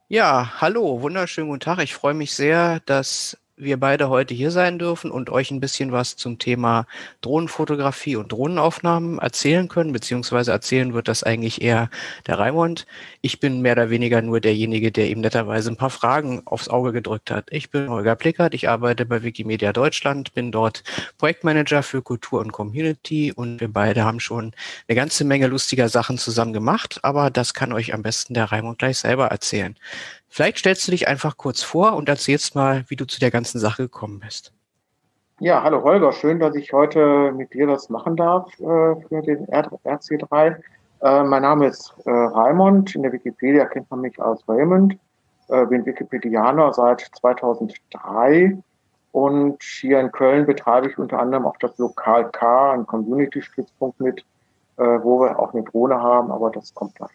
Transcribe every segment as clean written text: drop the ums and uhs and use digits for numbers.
Ja, hallo, wunderschönen guten Tag. Ich freue mich sehr, dass wir beide heute hier sein dürfen und euch ein bisschen was zum Thema Drohnenfotografie und Drohnenaufnahmen erzählen können, beziehungsweise erzählen wird das eigentlich eher der Raimund. Ich bin mehr oder weniger nur derjenige, der ihm netterweise ein paar Fragen aufs Auge gedrückt hat. Ich bin Holger Plickert, ich arbeite bei Wikimedia Deutschland, bin dort Projektmanager für Kultur und Community und wir beide haben schon eine ganze Menge lustiger Sachen zusammen gemacht, aber das kann euch am besten der Raimund gleich selber erzählen. Vielleicht stellst du dich einfach kurz vor und erzählst mal, wie du zu der ganzen Sache gekommen bist. Ja, hallo Holger, schön, dass ich heute mit dir das machen darf für den RC3. Mein Name ist Raimund, in der Wikipedia kennt man mich als Raymond, bin Wikipedianer seit 2003 und hier in Köln betreibe ich unter anderem auch das Lokal K, einen Community-Stützpunkt mit, wo wir auch eine Drohne haben, aber das kommt gleich.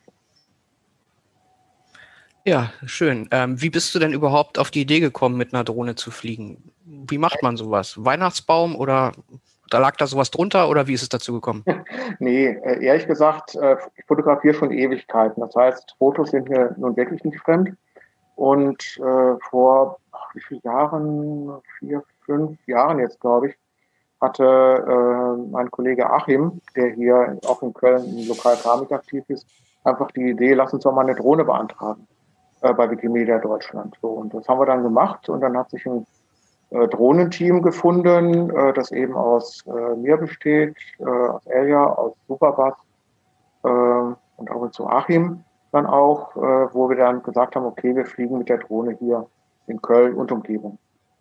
Ja, schön. Wie bist du denn überhaupt auf die Idee gekommen, mit einer Drohne zu fliegen? Wie macht man sowas? Weihnachtsbaum oder da lag da sowas drunter oder wie ist es dazu gekommen? Nee, ehrlich gesagt, ich fotografiere schon Ewigkeiten. Das heißt, Fotos sind mir nun wirklich nicht fremd. Und vor wie vielen Jahren, 4, 5 Jahren jetzt, glaube ich, hatte mein Kollege Achim, der hier auch in Köln im Lokal Keramik aktiv ist, einfach die Idee, lass uns doch mal eine Drohne beantragen bei Wikimedia Deutschland. So, und das haben wir dann gemacht und dann hat sich ein Drohnenteam gefunden, das eben aus mir besteht, aus Elja, aus Superbass und auch zu Achim dann auch, wo wir dann gesagt haben, okay, wir fliegen mit der Drohne hier in Köln und Umgebung.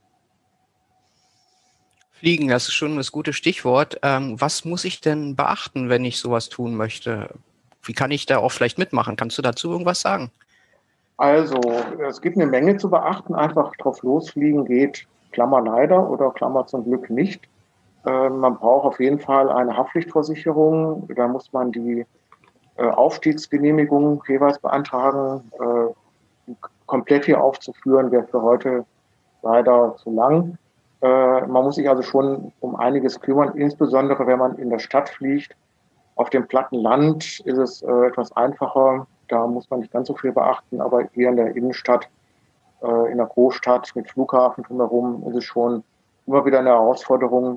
Fliegen, das ist schon das gute Stichwort. Was muss ich denn beachten, wenn ich sowas tun möchte? Wie kann ich da auch vielleicht mitmachen? Kannst du dazu irgendwas sagen? Also, es gibt eine Menge zu beachten. Einfach drauf losfliegen geht, Klammer leider oder Klammer zum Glück nicht. Man braucht auf jeden Fall eine Haftpflichtversicherung. Da muss man die Aufstiegsgenehmigung jeweils beantragen. Komplett hier aufzuführen, wäre für heute leider zu lang. Man muss sich also schon um einiges kümmern, insbesondere wenn man in der Stadt fliegt. Auf dem platten Land ist es etwas einfacher. Da muss man nicht ganz so viel beachten, aber hier in der Innenstadt, in der Großstadt mit Flughafen drumherum ist es schon immer wieder eine Herausforderung,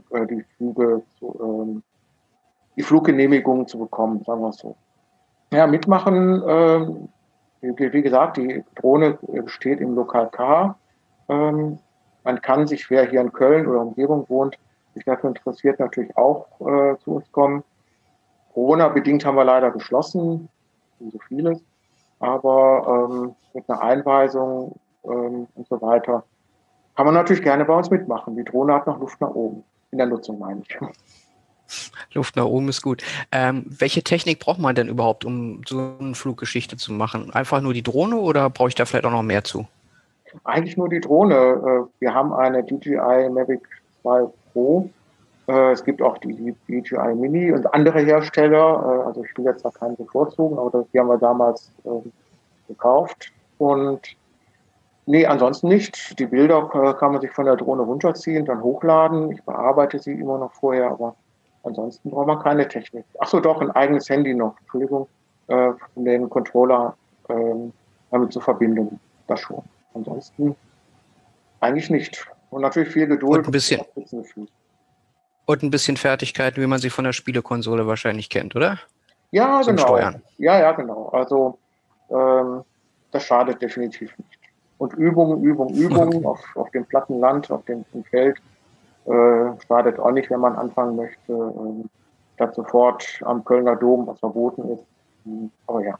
die Fluggenehmigung zu bekommen, sagen wir es so. Ja, mitmachen, wie gesagt, die Drohne steht im Lokal K. Ähm, Man kann sich, wer hier in Köln oder Umgebung wohnt, sich dafür interessiert, natürlich auch zu uns kommen. Corona-bedingt haben wir leider geschlossen, wie so vieles, aber mit einer Einweisung und so weiter kann man natürlich gerne bei uns mitmachen. Die Drohne hat noch Luft nach oben, in der Nutzung meine ich. Luft nach oben ist gut. Welche Technik braucht man denn überhaupt, um so eine Fluggeschichte zu machen? Einfach nur die Drohne oder brauche ich da vielleicht auch noch mehr zu? Eigentlich nur die Drohne. Wir haben eine DJI Mavic 2 Pro. Es gibt auch die DJI Mini und andere Hersteller. Also ich will jetzt da keinen bevorzugen, aber die haben wir damals gekauft. Und nee, ansonsten nicht. Die Bilder kann man sich von der Drohne runterziehen, dann hochladen. Ich bearbeite sie immer noch vorher, aber ansonsten braucht man keine Technik. Ach so, doch, ein eigenes Handy noch. Entschuldigung, um den Controller damit zu verbinden. Das schon. Ansonsten eigentlich nicht. Und natürlich viel Und Geduld ein bisschen, und Spitzengefühl. und ein bisschen Fertigkeiten, wie man sie von der Spielekonsole wahrscheinlich kennt, oder? Ja, Zum genau. Steuern. Ja, ja, genau. Also ähm, das schadet definitiv nicht. Und Übung, Übung, Übung Okay. auf dem platten Land, auf dem Feld schadet auch nicht, wenn man anfangen möchte, statt sofort am Kölner Dom, was verboten ist. Aber ja.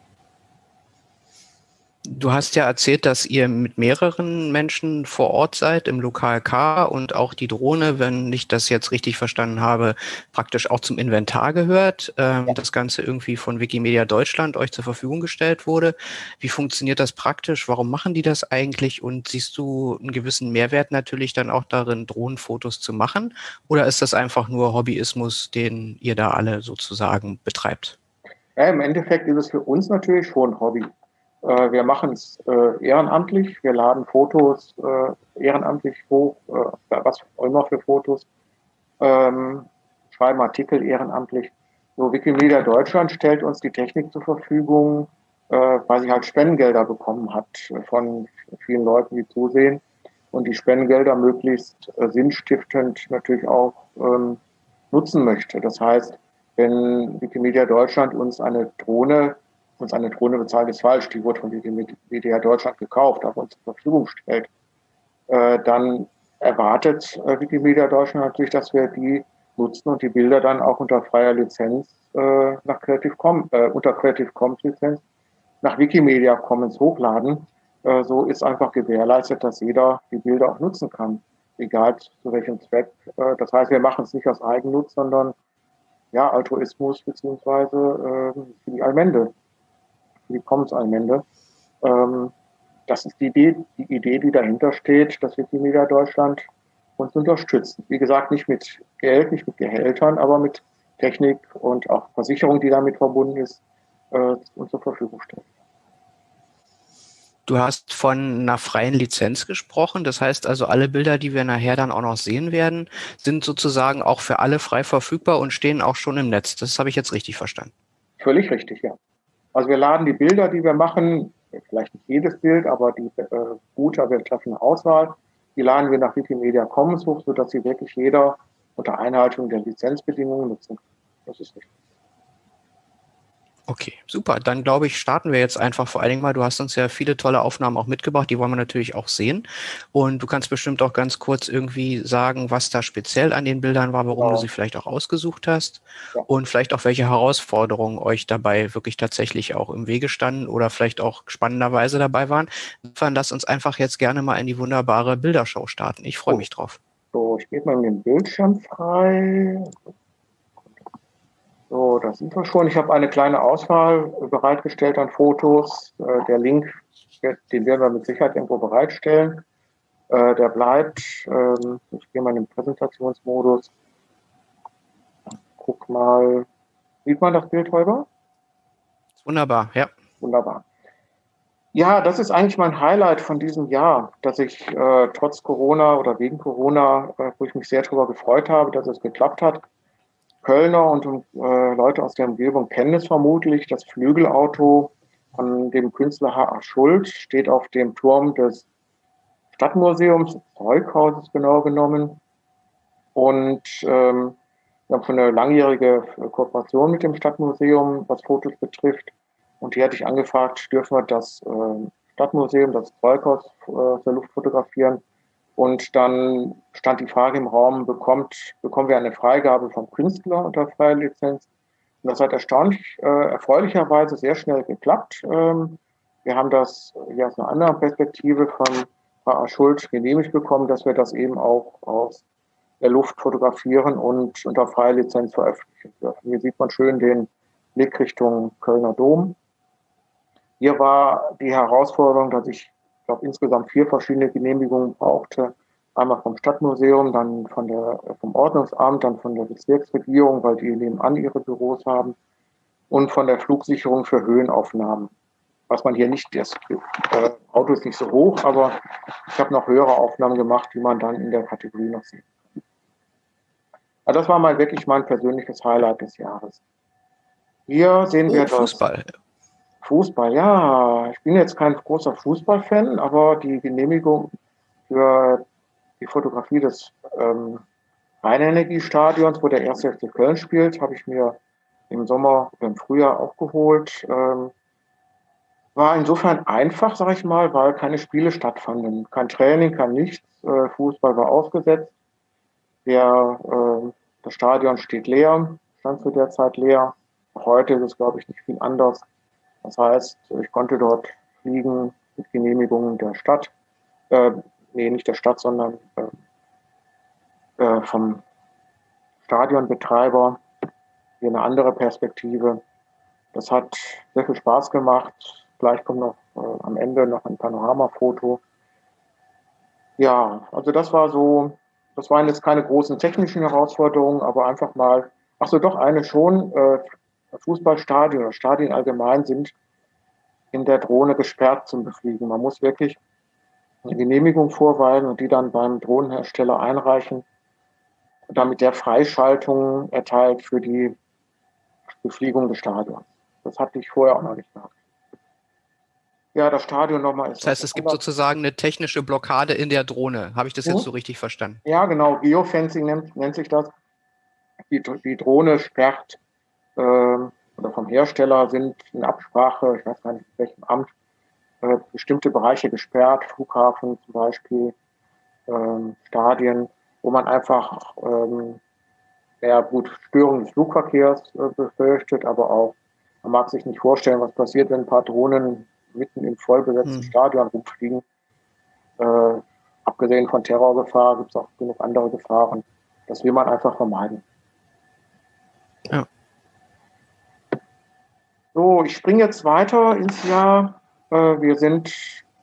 Du hast ja erzählt, dass ihr mit mehreren Menschen vor Ort seid im Lokal K und auch die Drohne, wenn ich das jetzt richtig verstanden habe, praktisch auch zum Inventar gehört. Ja. Das Ganze irgendwie von Wikimedia Deutschland euch zur Verfügung gestellt wurde. Wie funktioniert das praktisch? Warum machen die das eigentlich? Und siehst du einen gewissen Mehrwert natürlich dann auch darin, Drohnenfotos zu machen? Oder ist das einfach nur Hobbyismus, den ihr da alle sozusagen betreibt? Ja, im Endeffekt ist es für uns natürlich schon ein Hobby. Wir machen es ehrenamtlich, wir laden Fotos ehrenamtlich hoch, was auch immer für Fotos, ähm, schreiben Artikel ehrenamtlich. So, Wikimedia Deutschland stellt uns die Technik zur Verfügung. weil sie halt Spendengelder bekommen hat von vielen Leuten, die zusehen und die Spendengelder möglichst sinnstiftend natürlich auch nutzen möchte. Das heißt, wenn Wikimedia Deutschland uns eine Drohne bezahlt, ist falsch, die wurde von Wikimedia Deutschland gekauft, aber uns zur Verfügung stellt, dann erwartet Wikimedia Deutschland natürlich, dass wir die nutzen und die Bilder dann auch unter freier Lizenz unter Creative Commons Lizenz nach Wikimedia Commons hochladen. So ist einfach gewährleistet, dass jeder die Bilder auch nutzen kann, egal zu welchem Zweck. Das heißt, wir machen es nicht aus Eigennutz, sondern ja, Altruismus beziehungsweise für die Allmende, für die Commons-Allmende. Das ist die Idee, die dahinter steht, dass Wikimedia Deutschland uns unterstützt. Wie gesagt, nicht mit Geld, nicht mit Gehältern, aber mit Technik und auch Versicherung, die damit verbunden ist, uns zur Verfügung stellt. Du hast von einer freien Lizenz gesprochen. Das heißt also, alle Bilder, die wir nachher dann auch noch sehen werden, sind sozusagen auch für alle frei verfügbar und stehen auch schon im Netz. Das habe ich jetzt richtig verstanden. Völlig richtig, ja. Also wir laden die Bilder, die wir machen, vielleicht nicht jedes Bild, aber die gute, wir treffen eine Auswahl, die laden wir nach Wikimedia Commons hoch, sodass sie wirklich jeder unter Einhaltung der Lizenzbedingungen nutzen kann. Das ist richtig. Okay, super. Dann glaube ich, starten wir jetzt einfach vor allen Dingen mal. Du hast uns ja viele tolle Aufnahmen auch mitgebracht, die wollen wir natürlich auch sehen. Und du kannst bestimmt auch ganz kurz irgendwie sagen, was da speziell an den Bildern war, warum du sie vielleicht auch ausgesucht hast Ja. und vielleicht auch welche Herausforderungen euch dabei wirklich tatsächlich auch im Wege standen oder vielleicht auch spannenderweise dabei waren. Insofern lass uns einfach jetzt gerne mal in die wunderbare Bildershow starten. Ich freue mich drauf. So, ich gebe mal den Bildschirm frei. So, da sind wir schon. Ich habe eine kleine Auswahl bereitgestellt an Fotos. Der Link, den werden wir mit Sicherheit irgendwo bereitstellen. Der bleibt. Ich gehe mal in den Präsentationsmodus. Guck mal. Sieht man das Bild, Holger? Wunderbar, ja. Wunderbar. Ja, das ist eigentlich mein Highlight von diesem Jahr, dass ich trotz Corona oder wegen Corona, wo ich mich sehr darüber gefreut habe, dass es geklappt hat. Kölner und Leute aus der Umgebung kennen es vermutlich. Das Flügelauto von dem Künstler H.A. Schuld steht auf dem Turm des Stadtmuseums, des Zeughauses genau genommen. Und wir haben schon eine langjährige Kooperation mit dem Stadtmuseum, was Fotos betrifft. Und hier hatte ich angefragt, dürfen wir das Stadtmuseum, das Zeughaus aus der Luft fotografieren. Und dann stand die Frage im Raum, bekommen wir eine Freigabe vom Künstler unter freier Lizenz? Und das hat erfreulicherweise sehr schnell geklappt. Wir haben das hier aus einer anderen Perspektive von H.A. Schuld genehmigt bekommen, dass wir das eben auch aus der Luft fotografieren und unter freier Lizenz veröffentlichen dürfen. Hier sieht man schön den Blick Richtung Kölner Dom. Hier war die Herausforderung, dass ich glaube, insgesamt 4 verschiedene Genehmigungen brauchte. Einmal vom Stadtmuseum, dann vom Ordnungsamt, dann von der Bezirksregierung, weil die nebenan ihre Büros haben, und von der Flugsicherung für Höhenaufnahmen. Was man hier nicht, das Auto ist nicht so hoch, aber ich habe noch höhere Aufnahmen gemacht, die man dann in der Kategorie noch sieht. Also das war wirklich mein persönliches Highlight des Jahres. Hier sehen wir das. Fußball. Fußball, ja. Ich bin jetzt kein großer Fußballfan, aber die Genehmigung für die Fotografie des Rhein-Energie-Stadions, wo der 1. FC Köln spielt, habe ich mir im Sommer oder im Frühjahr auch geholt. War insofern einfach, sage ich mal, weil keine Spiele stattfanden. Kein Training, kein nichts. Fußball war ausgesetzt. Das Stadion steht leer, stand zu der Zeit leer. Heute ist es, glaube ich, nicht viel anders. Das heißt, ich konnte dort fliegen mit Genehmigungen der Stadt. Nicht der Stadt, sondern vom Stadionbetreiber. Hier eine andere Perspektive. Das hat sehr viel Spaß gemacht. Gleich kommt noch am Ende noch ein Panoramafoto. Ja, also das waren jetzt keine großen technischen Herausforderungen, aber einfach mal, eine schon, Fußballstadien oder Stadien allgemein sind in der Drohne gesperrt zum Befliegen. Man muss wirklich eine Genehmigung vorweisen und die dann beim Drohnenhersteller einreichen, damit der Freischaltung erteilt für die Befliegung des Stadions. Das hatte ich vorher auch noch nicht gehabt. Ja, das Stadion nochmal ist Das heißt, es gibt anders. sozusagen eine technische Blockade in der Drohne. Habe ich das jetzt so richtig verstanden? Ja, genau. Geofencing nennt sich das. Die Drohne sperrt oder vom Hersteller sind in Absprache, ich weiß gar nicht, in welchem Amt, bestimmte Bereiche gesperrt, Flughafen zum Beispiel, Stadien, wo man einfach ja gut, Störung des Flugverkehrs befürchtet, aber auch, man mag sich nicht vorstellen, was passiert, wenn ein paar Drohnen mitten im vollbesetzten Stadion rumfliegen. Abgesehen von Terrorgefahr gibt es auch genug andere Gefahren. Das will man einfach vermeiden. Ja. So, ich springe jetzt weiter ins Jahr. Wir sind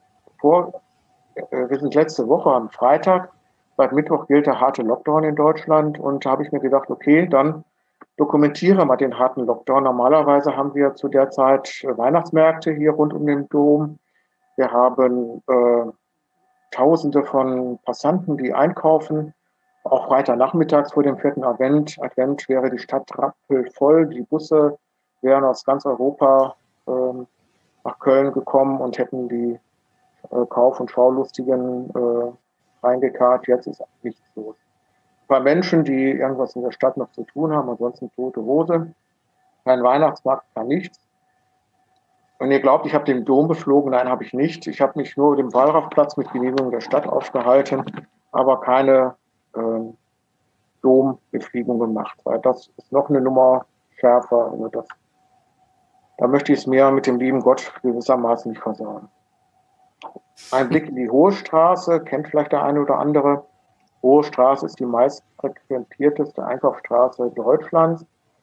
letzte Woche am Freitag. Seit Mittwoch gilt der harte Lockdown in Deutschland und da habe ich mir gedacht, okay, dann dokumentiere mal den harten Lockdown. Normalerweise haben wir zu der Zeit Weihnachtsmärkte hier rund um den Dom. Wir haben Tausende von Passanten, die einkaufen. Auch Freitagnachmittags vor dem 4. Advent wäre die Stadt rappelvoll. Die Busse wären aus ganz Europa nach Köln gekommen und hätten die Kauf- und Schaulustigen reingekarrt. Jetzt ist nichts los. Ein paar Menschen, die irgendwas in der Stadt noch zu tun haben, ansonsten tote Hose. Kein Weihnachtsmarkt, kein nichts. Und ihr glaubt, ich habe den Dom beflogen? Nein, habe ich nicht. Ich habe mich nur dem Wallrafplatz mit Genehmigung der Stadt aufgehalten, aber keine Dombefliegung gemacht, weil das ist noch eine Nummer schärfer. Also da möchte ich es mir mit dem lieben Gott gewissermaßen nicht versauen. Ein Blick in die Hohe Straße, kennt vielleicht der eine oder andere. Hohe Straße ist die meist frequentierteste Einkaufsstraße Deutschlands.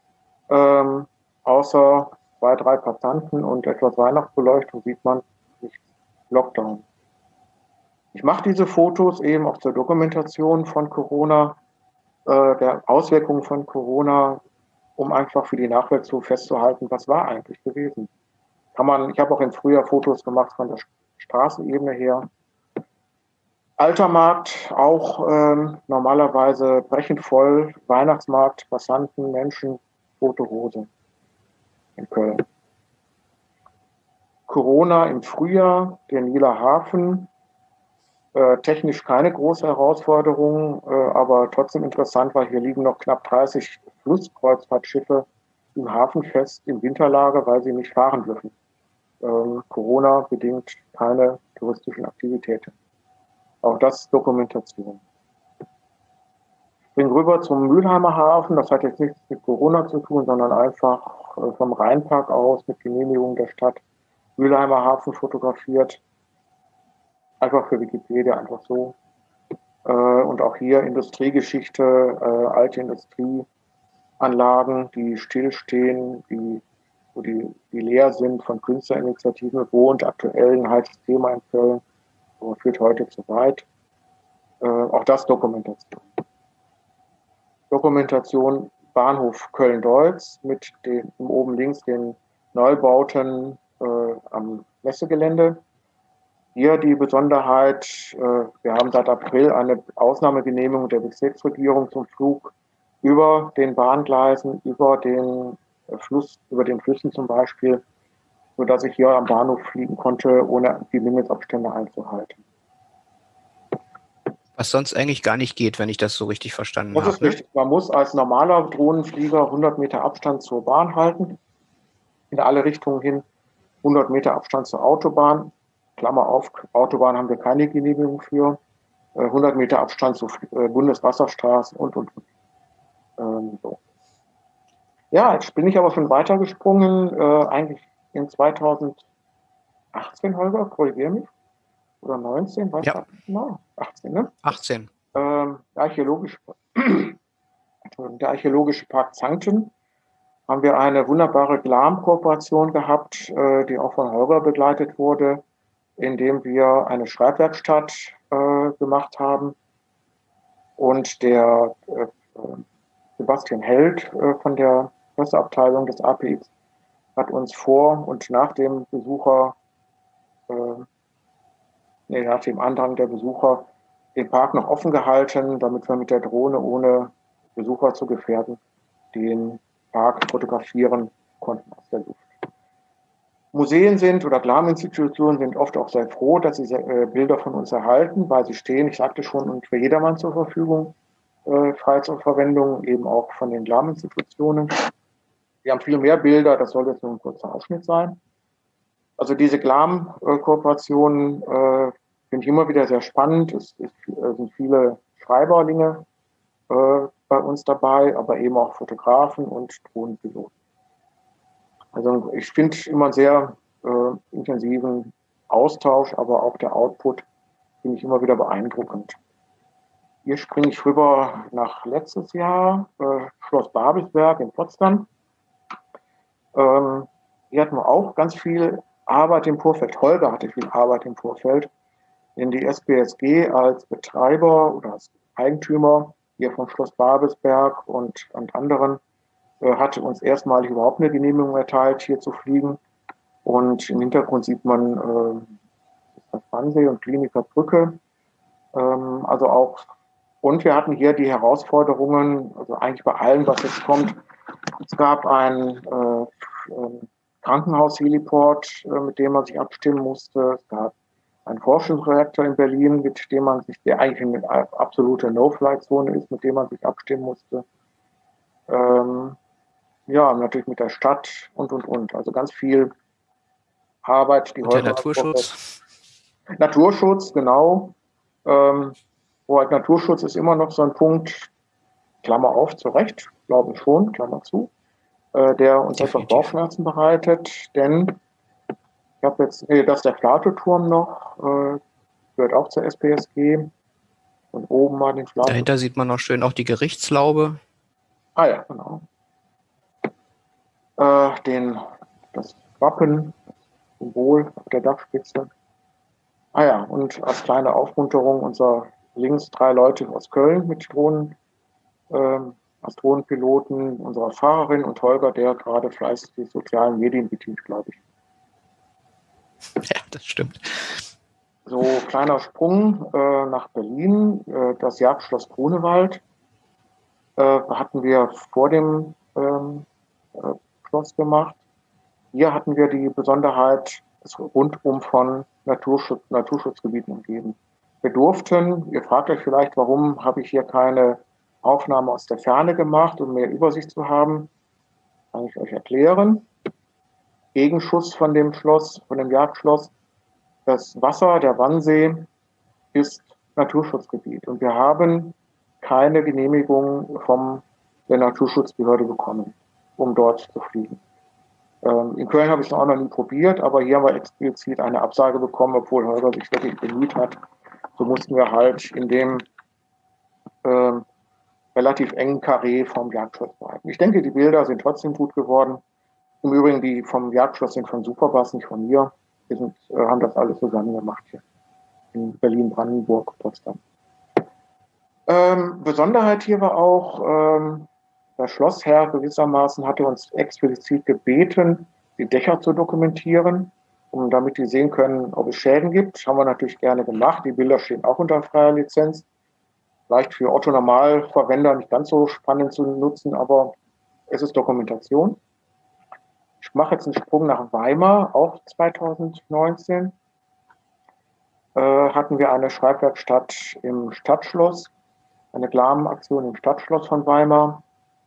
Außer 2, 3 Passanten und etwas Weihnachtsbeleuchtung sieht man nicht Lockdown. Ich mache diese Fotos eben auch zur Dokumentation von Corona, der Auswirkungen von Corona, um einfach für die Nachwelt so festzuhalten, was war eigentlich gewesen. Ich habe auch im Frühjahr Fotos gemacht von der Straßenebene her. Alter Markt, auch normalerweise brechend voll, Weihnachtsmarkt, Passanten, Menschen, tote Hose in Köln. Corona im Frühjahr, der Nieler Hafen, technisch keine große Herausforderung, aber trotzdem interessant, weil hier liegen noch knapp 30 Flusskreuzfahrtschiffe im Hafen fest, im Winterlager, weil sie nicht fahren dürfen. Corona bedingt keine touristischen Aktivitäten. Auch das ist Dokumentation. Ich bin rüber zum Mülheimer Hafen. Das hat jetzt nichts mit Corona zu tun, sondern einfach vom Rheinpark aus mit Genehmigung der Stadt Mülheimer Hafen fotografiert. Einfach für Wikipedia, einfach so. Und auch hier Industriegeschichte, alte Industrieanlagen, die stillstehen, die leer sind von Künstlerinitiativen, und aktuell ein heißes Thema in Köln, aber führt heute zu weit. Auch das Dokumentation. Dokumentation Bahnhof Köln-Deutz mit oben links den Neubauten am Messegelände. Hier die Besonderheit, wir haben seit April eine Ausnahmegenehmigung der Bezirksregierung zum Flug über den Bahngleisen, über den Flüssen zum Beispiel, sodass ich hier am Bahnhof fliegen konnte, ohne die Mindestabstände einzuhalten. Was sonst eigentlich gar nicht geht, wenn ich das so richtig verstanden habe. Das ist richtig. Man muss als normaler Drohnenflieger 100 Meter Abstand zur Bahn halten, in alle Richtungen hin, 100 Meter Abstand zur Autobahn. Klammer auf, Autobahn haben wir keine Genehmigung für. 100 Meter Abstand zu Bundeswasserstraßen und. So. Ja, jetzt bin ich aber schon weitergesprungen, eigentlich in 2018, Holger, korrigiere mich, oder 19, weiß ich nicht genau. 18, ne? 18. Der Archäologische Park Zankten haben wir eine wunderbare GLAM-Kooperation gehabt, die auch von Holger begleitet wurde, indem wir eine Schreibwerkstatt gemacht haben. Und der Sebastian Held von der Presseabteilung des APX hat uns vor und nach dem nach dem Andrang der Besucher den Park noch offen gehalten, damit wir mit der Drohne, ohne Besucher zu gefährden, den Park fotografieren konnten aus der Luft. Museen sind oder Glaminstitutionen sind oft auch sehr froh, dass sie Bilder von uns erhalten, weil sie stehen, ich sagte schon, und für jedermann zur Verfügung, frei zur Verwendung, eben auch von den Glaminstitutionen. Wir haben viel mehr Bilder, das soll jetzt nur ein kurzer Ausschnitt sein. Also diese Glam-Kooperationen finde ich immer wieder sehr spannend. Es sind viele Schreiberlinge bei uns dabei, aber eben auch Fotografen und Drohnenpiloten. Also ich finde immer einen sehr intensiven Austausch, aber auch der Output finde ich immer wieder beeindruckend. Hier springe ich rüber nach letztes Jahr, Schloss Babelsberg in Potsdam. Hier hatten wir auch ganz viel Arbeit im Vorfeld. Holger hatte viel Arbeit im Vorfeld. Denn die SPSG als Betreiber oder als Eigentümer hier vom Schloss Babelsberg und anderen hatte uns erstmalig überhaupt eine Genehmigung erteilt, hier zu fliegen. Und im Hintergrund sieht man das Wannsee und Kliniker Brücke. Also auch, und wir hatten hier die Herausforderungen, also eigentlich bei allem, was jetzt kommt. Es gab ein Krankenhaus-Heliport, mit dem man sich abstimmen musste. Es gab einen Forschungsreaktor in Berlin, mit dem man sich, der eigentlich eine absolute No-Flight-Zone ist, mit dem man sich abstimmen musste. Ja, natürlich mit der Stadt und. Also ganz viel Arbeit, die und heute. Der Naturschutz. Naturschutz, genau. Wo halt Naturschutz ist immer noch so ein Punkt, Klammer auf, zu Recht, glaube ich schon, Klammer zu, der uns etwas Bauchschmerzen bereitet, denn ich habe jetzt, das ist der Plato-Turm noch, gehört auch zur SPSG. Und oben mal den Plato. Dahinter sieht man noch schön auch die Gerichtslaube. Ah ja, genau. Das Wappen, das Symbol auf der Dachspitze. Ah ja, und als kleine Aufmunterung unser links 3 Leute aus Köln mit Drohnen, als Drohnenpiloten, unserer Fahrerin und Holger, der gerade fleißig die sozialen Medien bedient, glaube ich. Ja, das stimmt. So, kleiner Sprung nach Berlin, das Jagdschloss Grunewald hatten wir vor dem Schloss gemacht. Hier hatten wir die Besonderheit, es rundum von Naturschutzgebieten umgeben. Wir durften, ihr fragt euch vielleicht, warum habe ich hier keine Aufnahme aus der Ferne gemacht, um mehr Übersicht zu haben, kann ich euch erklären. Gegenschuss von dem Schloss, von dem Jagdschloss. Das Wasser, der Wannsee, ist Naturschutzgebiet und wir haben keine Genehmigung von der Naturschutzbehörde bekommen, um dort zu fliegen. In Köln habe ich es auch noch nie probiert, aber hier haben wir explizit eine Absage bekommen, obwohl Holger sich wirklich bemüht hat. So mussten wir halt in dem relativ engen Karree vom Jagdschloss bleiben. Ich denke, die Bilder sind trotzdem gut geworden. Im Übrigen, die vom Jagdschloss sind von Superbass, nicht von mir. Wir haben das alles zusammen gemacht hier in Berlin, Brandenburg, Potsdam. Besonderheit hier war auch, der Schlossherr gewissermaßen hatte uns explizit gebeten, die Dächer zu dokumentieren, damit die sehen können, ob es Schäden gibt. Das haben wir natürlich gerne gemacht. Die Bilder stehen auch unter freier Lizenz. Vielleicht für Otto-Normalverwender nicht ganz so spannend zu nutzen, aber es ist Dokumentation. Ich mache jetzt einen Sprung nach Weimar, auch 2019. Hatten wir eine Schreibwerkstatt im Stadtschloss, eine Glam-Aktion im Stadtschloss von Weimar.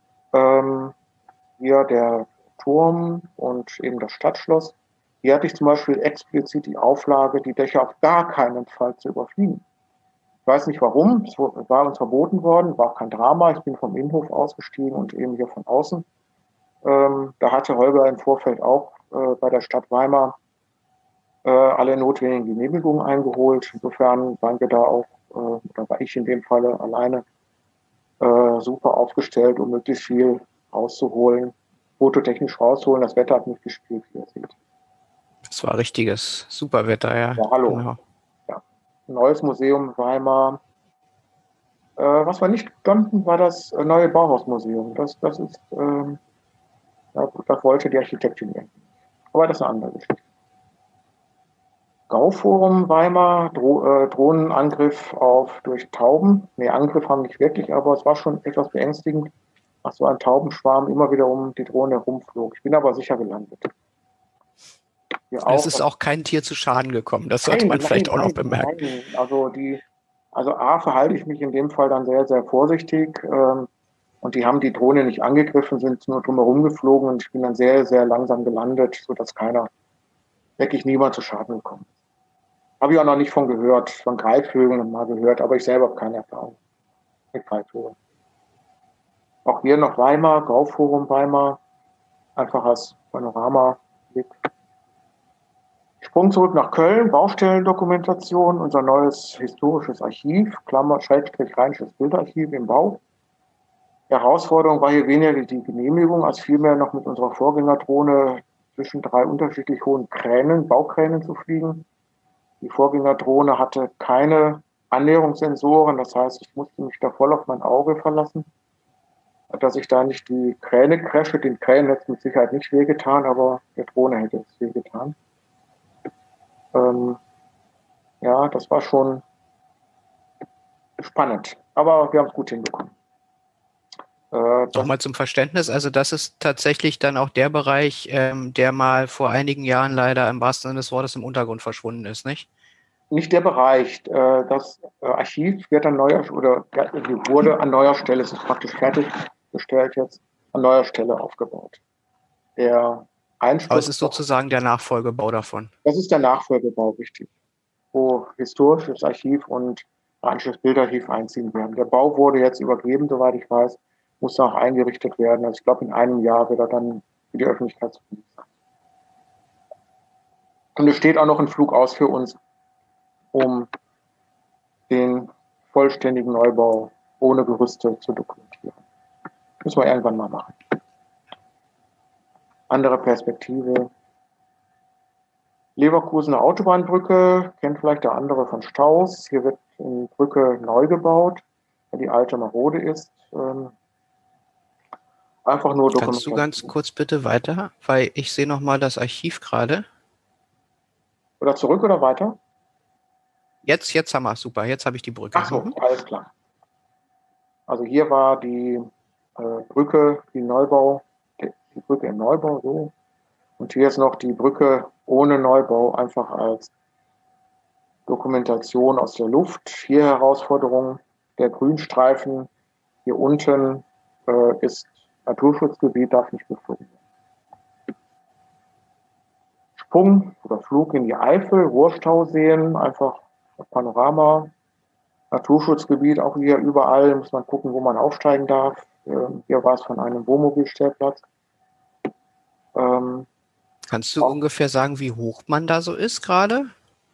Hier der Turm und eben das Stadtschloss. Hier hatte ich zum Beispiel explizit die Auflage, die Dächer auf gar keinen Fall zu überfliegen. Ich weiß nicht warum, es war uns verboten worden, war auch kein Drama. Ich bin vom Innenhof ausgestiegen und eben hier von außen. Da hatte Holger im Vorfeld auch bei der Stadt Weimar alle notwendigen Genehmigungen eingeholt. Insofern waren wir da auch, oder war ich in dem Falle alleine, super aufgestellt, um möglichst viel rauszuholen, fototechnisch rauszuholen. Das Wetter hat nicht gespielt, wie ihr seht. Das war richtiges Superwetter, ja. Ja, hallo. Genau. Ja. Ein neues Museum Weimar. Was wir nicht konnten, war das neue Bauhausmuseum. Das ist, da wollte die Architektin hin. Aber das ist eine andere Geschichte. Gauforum Weimar, Drohnenangriff durch Tauben. Nee, Angriff haben nicht wirklich, aber es war schon etwas beängstigend, dass so ein Taubenschwarm immer wieder um die Drohne herumflog. Ich bin aber sicher gelandet. Hier Und es auch. ist auch kein Tier zu Schaden gekommen. Das sollte man vielleicht auch noch bemerken. Nein. Also A, verhalte ich mich in dem Fall dann sehr, sehr vorsichtig. Und die haben die Drohne nicht angegriffen, sind nur drumherum geflogen und ich bin dann sehr, sehr langsam gelandet, sodass wirklich niemand zu Schaden gekommen ist. Habe ich auch noch nicht von gehört, von Greifvögeln mal gehört, aber ich selber habe keine Erfahrung mit Greifvögeln. Auch hier noch Weimar, Grauforum Weimar, einfach als Panoramablick. Sprung zurück nach Köln, Baustellendokumentation, unser neues historisches Archiv, Klammer, Schrägstrich, Rheinisches Bildarchiv im Bau. Herausforderung war hier weniger die Genehmigung, als vielmehr noch mit unserer Vorgängerdrohne zwischen 3 unterschiedlich hohen Kränen, Baukränen zu fliegen. Die Vorgängerdrohne hatte keine Annäherungssensoren, das heißt, ich musste mich da voll auf mein Auge verlassen, dass ich da nicht die Kräne crashe. Den Kränen hätte es mit Sicherheit nicht wehgetan, aber der Drohne hätte es wehgetan. Ja, das war schon spannend, aber wir haben es gut hinbekommen. Nochmal zum Verständnis, also das ist tatsächlich dann auch der Bereich, der mal vor einigen Jahren leider im wahrsten Sinne des Wortes im Untergrund verschwunden ist, nicht? Nicht der Bereich. Das Archiv wird wurde an neuer Stelle, es ist praktisch fertiggestellt jetzt, an neuer Stelle aufgebaut. Der Aber es Einsturz, ist sozusagen der Nachfolgebau davon. das ist der Nachfolgebau, richtig, wo historisches Archiv und Rheinisches Bildarchiv einziehen werden. Der Bau wurde jetzt übergeben, soweit ich weiß, muss auch eingerichtet werden. Also ich glaube, in einem Jahr wird er dann für die Öffentlichkeit zugänglich sein. Und es steht auch noch ein Flug aus für uns, um den vollständigen Neubau ohne Gerüste zu dokumentieren. Müssen wir irgendwann mal machen. Andere Perspektive. Leverkusener Autobahnbrücke, kennt vielleicht der andere von Staus. Hier wird eine Brücke neu gebaut, weil die alte marode ist. Einfach nur Dokumentation. Kannst du ganz kurz bitte weiter, weil ich sehe noch mal das Archiv gerade. Oder zurück oder weiter? Jetzt haben wir es, super, jetzt habe ich die Brücke. Ach so, alles klar. Also hier war die Brücke, die Brücke im Neubau, so. Und hier ist noch die Brücke ohne Neubau, einfach als Dokumentation aus der Luft. Hier Herausforderung, der Grünstreifen hier unten ist Naturschutzgebiet, darf nicht geflogen werden. Sprung oder Flug in die Eifel, Ruhrstauseen, einfach Panorama. Naturschutzgebiet, auch hier überall, muss man gucken, wo man aufsteigen darf. Hier war es von einem Wohnmobilstellplatz. Kannst du ungefähr sagen, wie hoch man da so ist gerade?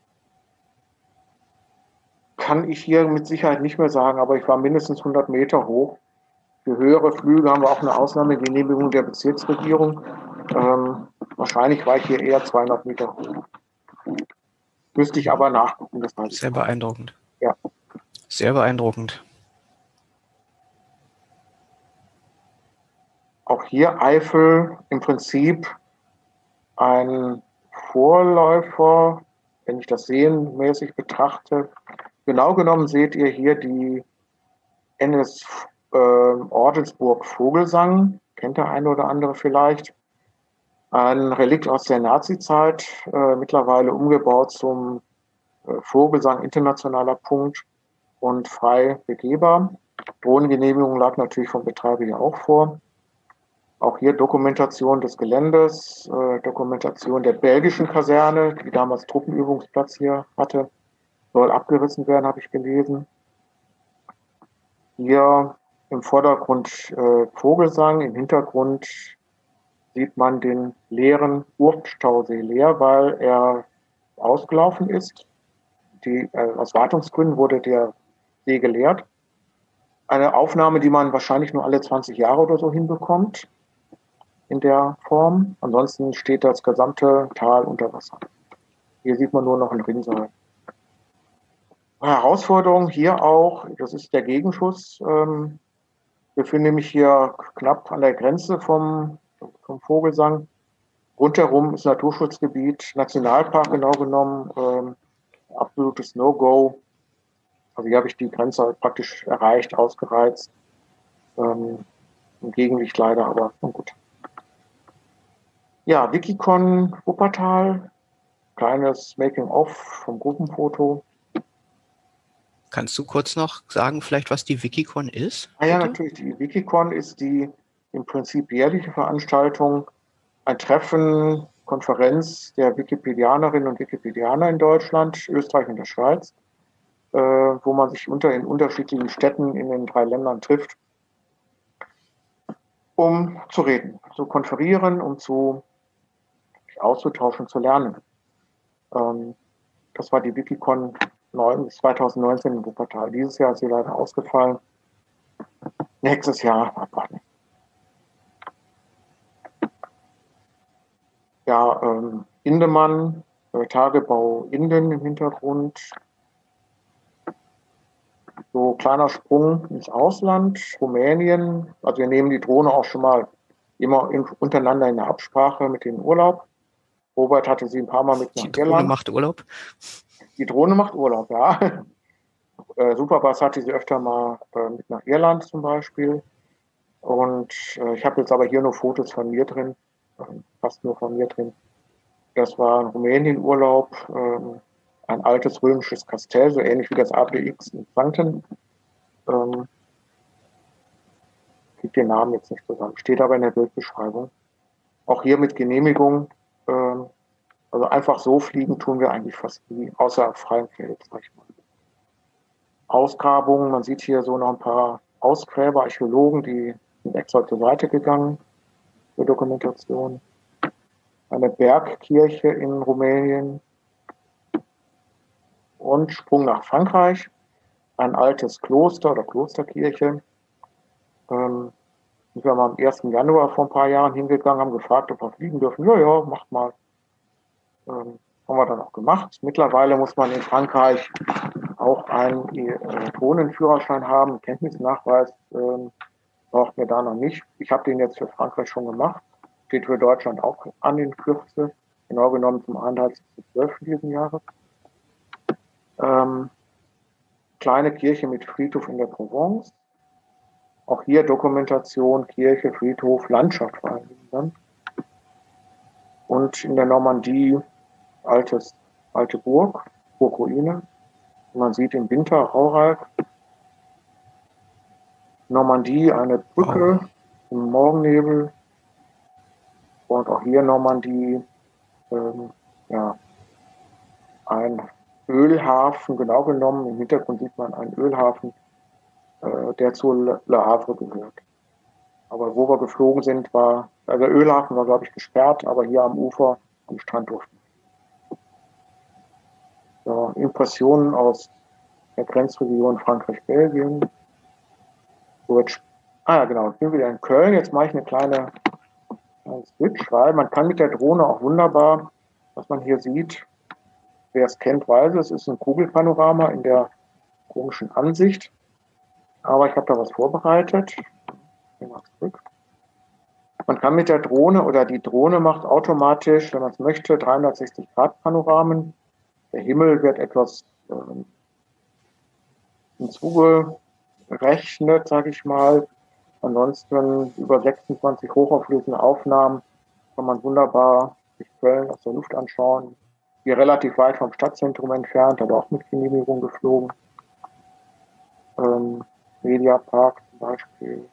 Kann ich hier mit Sicherheit nicht mehr sagen, aber ich war mindestens 100 Meter hoch. Für höhere Flüge haben wir auch eine Ausnahmegenehmigung der Bezirksregierung. Wahrscheinlich war ich hier eher 200 Meter hoch. Müsste ich aber nachgucken. Das weiß ich Sehr beeindruckend. Ja. Sehr beeindruckend. Auch hier Eifel im Prinzip ein Vorläufer, wenn ich das serienmäßig betrachte. Genau genommen seht ihr hier die NS Ordensburg Vogelsang, kennt der eine oder andere vielleicht. Ein Relikt aus der Nazizeit, mittlerweile umgebaut zum Vogelsang internationaler Punkt und frei begehbar. Drohnengenehmigung lag natürlich vom Betreiber hier auch vor. Auch hier Dokumentation des Geländes, Dokumentation der belgischen Kaserne, die damals Truppenübungsplatz hier hatte, soll abgerissen werden, habe ich gelesen. Hier im Vordergrund Vogelsang, im Hintergrund sieht man den leeren Urftstausee leer, weil er ausgelaufen ist. Aus Wartungsgründen wurde der See geleert. Eine Aufnahme, die man wahrscheinlich nur alle 20 Jahre oder so hinbekommt in der Form. Ansonsten steht das gesamte Tal unter Wasser. Hier sieht man nur noch einen Rinnsal. Herausforderung hier auch, das ist der Gegenschuss. Ich befinde mich hier knapp an der Grenze vom Vogelsang. Rundherum ist Naturschutzgebiet, Nationalpark genau genommen, absolutes No-Go. Also hier habe ich die Grenze praktisch erreicht, ausgereizt. Im Gegenlicht leider, aber gut. Ja, Wikicon Wuppertal, kleines Making-of vom Gruppenfoto. Kannst du kurz noch sagen, vielleicht, was die Wikicon ist, Ah ja, bitte? natürlich, die Wikicon ist die im Prinzip jährliche Veranstaltung, ein Treffen, Konferenz der Wikipedianerinnen und Wikipedianer in Deutschland, Österreich und der Schweiz, wo man sich in unterschiedlichen Städten in den 3 Ländern trifft, um zu reden, zu konferieren, um sich auszutauschen, zu lernen. Das war die Wikicon 2019 in Wuppertal. Dieses Jahr ist sie leider ausgefallen. Nächstes Jahr abwarten. Ja, Indemann, Tagebau Inden im Hintergrund. So kleiner Sprung ins Ausland, Rumänien. Also wir nehmen die Drohne auch schon mal immer untereinander in der Absprache mit dem Urlaub. Robert hatte sie ein paar Mal mit nach Die Drohne Irland. macht Urlaub? Die Drohne macht Urlaub, ja. Superbass hatte sie öfter mal mit nach Irland zum Beispiel. Und ich habe jetzt aber hier nur Fotos von mir drin, fast nur von mir drin. Das war ein Rumänien-Urlaub, ein altes römisches Kastell, so ähnlich wie das APX in Franken. Kriegt den Namen jetzt nicht zusammen, steht aber in der Bildbeschreibung. Auch hier mit Genehmigung. Also einfach so fliegen tun wir eigentlich fast nie, außer auf freiem Feld, sag ich mal. Ausgrabungen, man sieht hier so noch ein paar Ausgräber, Archäologen, die sind extra zur Seite gegangen für Dokumentation. Eine Bergkirche in Rumänien und Sprung nach Frankreich, ein altes Kloster oder Klosterkirche. Sind wir mal am 1. Januar vor ein paar Jahren hingegangen, haben gefragt, ob wir fliegen dürfen. Ja, ja, macht mal. Haben wir dann auch gemacht. Mittlerweile muss man in Frankreich auch einen Drohnenführerschein haben, Kenntnisnachweis braucht mir da noch nicht. Ich habe den jetzt für Frankreich schon gemacht. Steht für Deutschland auch an in Kürze. Genau genommen zum 31.12. diesen Jahres. Kleine Kirche mit Friedhof in der Provence. Auch hier Dokumentation, Kirche, Friedhof, Landschaft vor allem dann. Und in der Normandie alte Burgruine. Man sieht im Winter Raureif. Normandie eine Brücke im Morgennebel. Und auch hier Normandie ja, ein Ölhafen, genau genommen. Im Hintergrund sieht man einen Ölhafen, der zu Le Havre gehört. Aber wo wir geflogen sind, also der Ölhafen war, glaube ich, gesperrt, aber hier am Ufer, am Strand durften. Ja, Impressionen aus der Grenzregion Frankreich-Belgien. Ja, genau, ich bin wieder in Köln. Jetzt mache ich eine kleine Switch, weil man kann mit der Drohne auch wunderbar, was man hier sieht, wer es kennt, weiß es, ist ein Kugelpanorama in der komischen Ansicht. Aber ich habe da was vorbereitet. Man kann mit der Drohne oder die Drohne macht automatisch, wenn man es möchte, 360-Grad-Panoramen. Der Himmel wird etwas hinzugerechnet, sage ich mal. Ansonsten über 26 hochauflösende Aufnahmen kann man wunderbar sich Köln aus der Luft anschauen. Hier relativ weit vom Stadtzentrum entfernt, aber auch mit Genehmigung geflogen. Mediapark zum Beispiel.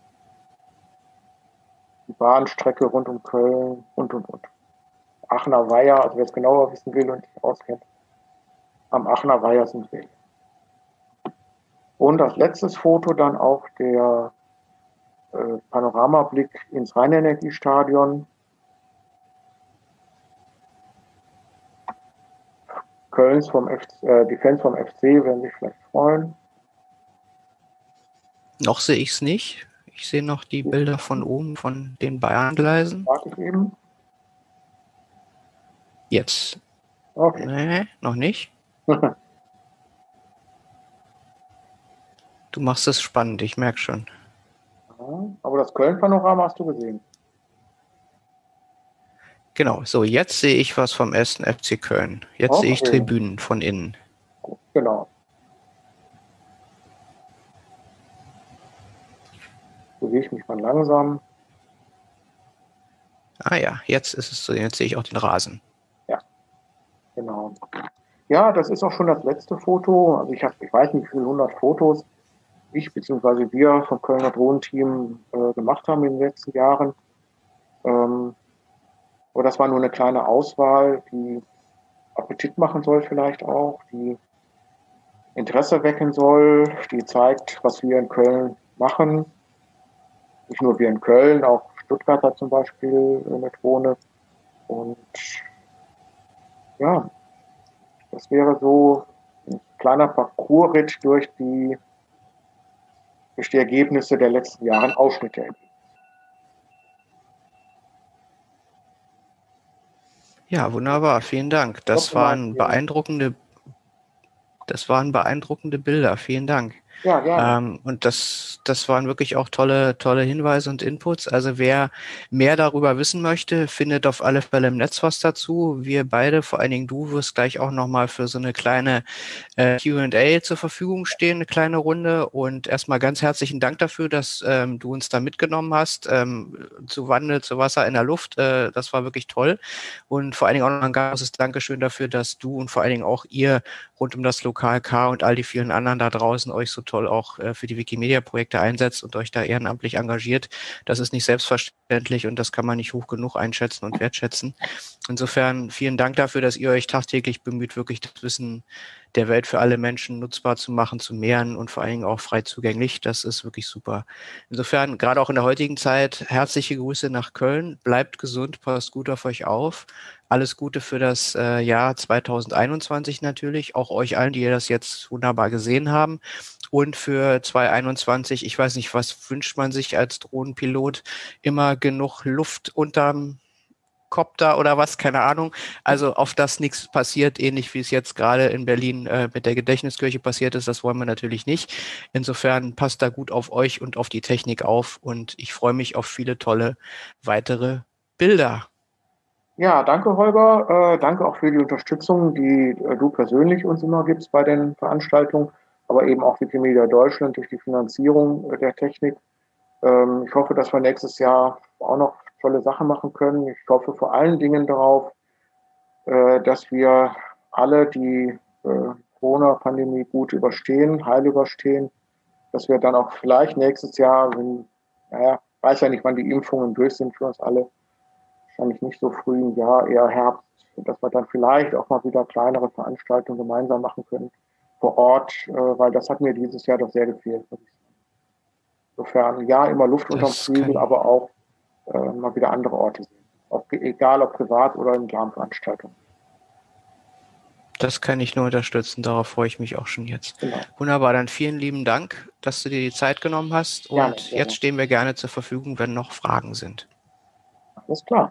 Die Bahnstrecke rund um Köln und. Aachener Weiher, also wer es genauer wissen will und sich auskennt, am Aachener Weiher sind wir. Und als letztes Foto dann auch der Panoramablick ins Rheinenergiestadion. Die Fans vom FC werden sich vielleicht freuen. Noch sehe ich es nicht. Ich sehe noch die Bilder von oben, von den Bayern-Gleisen. Warte ich eben. Jetzt. Okay. Nee, noch nicht. Du machst es spannend, ich merke schon. Aber das Köln-Panorama hast du gesehen. Genau, so jetzt sehe ich was vom 1. FC Köln. Jetzt sehe ich Tribünen von innen. Genau. Bewege ich mich mal langsam. Ah ja, jetzt ist es so, jetzt sehe ich auch den Rasen. Ja. Genau. Ja, das ist auch schon das letzte Foto. Also ich weiß nicht, wie viele 100 Fotos ich bzw. wir vom Kölner Drohnenteam gemacht haben in den letzten Jahren. Aber das war nur eine kleine Auswahl, die Appetit machen soll vielleicht auch, die Interesse wecken soll, die zeigt, was wir in Köln machen. Nicht nur wir in Köln, auch Stuttgarter zum Beispiel eine Drohne. Und ja, das wäre so ein kleiner Parcoursritt durch die Ergebnisse der letzten Jahre, Ausschnitte. Ja, wunderbar, vielen Dank. Das waren beeindruckende Bilder, vielen Dank. Ja, gerne. Und das waren wirklich auch tolle Hinweise und Inputs. Also wer mehr darüber wissen möchte, findet auf alle Fälle im Netz was dazu. Wir beide, vor allen Dingen du, wirst gleich auch nochmal für so eine kleine Q&A zur Verfügung stehen, eine kleine Runde. Und erstmal ganz herzlichen Dank dafür, dass du uns da mitgenommen hast, zu Wandel, zu Wasser in der Luft. Das war wirklich toll. Und vor allen Dingen auch noch ein großes Dankeschön dafür, dass du und vor allen Dingen auch ihr rund um das Lokal K und all die vielen anderen da draußen euch so toll auch für die Wikimedia-Projekte einsetzt und euch da ehrenamtlich engagiert. Das ist nicht selbstverständlich und das kann man nicht hoch genug einschätzen und wertschätzen. Insofern vielen Dank dafür, dass ihr euch tagtäglich bemüht, wirklich das Wissen der Welt für alle Menschen nutzbar zu machen, zu mehren und vor allen Dingen auch frei zugänglich. Das ist wirklich super. Insofern, gerade auch in der heutigen Zeit, herzliche Grüße nach Köln. Bleibt gesund, passt gut auf euch auf. Alles Gute für das Jahr 2021 natürlich, auch euch allen, die ihr das jetzt wunderbar gesehen haben. Und für 2021, ich weiß nicht, was wünscht man sich als Drohnenpilot? Immer genug Luft unterm Kopter oder was, keine Ahnung. Also auf das nichts passiert, ähnlich wie es jetzt gerade in Berlin mit der Gedächtniskirche passiert ist, das wollen wir natürlich nicht. Insofern passt da gut auf euch und auf die Technik auf und ich freue mich auf viele tolle weitere Bilder. Ja, danke Holger. Danke auch für die Unterstützung, die du persönlich uns immer gibst bei den Veranstaltungen, aber eben auch Wikimedia Deutschland durch die Finanzierung der Technik. Ich hoffe, dass wir nächstes Jahr auch noch tolle Sachen machen können. Ich hoffe vor allen Dingen darauf, dass wir alle die Corona-Pandemie gut überstehen, heil überstehen, dass wir dann auch vielleicht nächstes Jahr, weiß ja nicht, wann die Impfungen durch sind für uns alle, wahrscheinlich nicht so früh im Jahr, eher Herbst, dass wir dann vielleicht auch mal wieder kleinere Veranstaltungen gemeinsam machen können vor Ort, weil das hat mir dieses Jahr doch sehr gefehlt. Insofern, ja, immer Luft unterm Flügel, aber auch mal wieder andere Orte sehen. Egal ob privat oder in Veranstaltungen. Das kann ich nur unterstützen, darauf freue ich mich auch schon jetzt. Genau. Wunderbar, dann vielen lieben Dank, dass du dir die Zeit genommen hast und gerne. Jetzt stehen wir gerne zur Verfügung, wenn noch Fragen sind. Alles klar.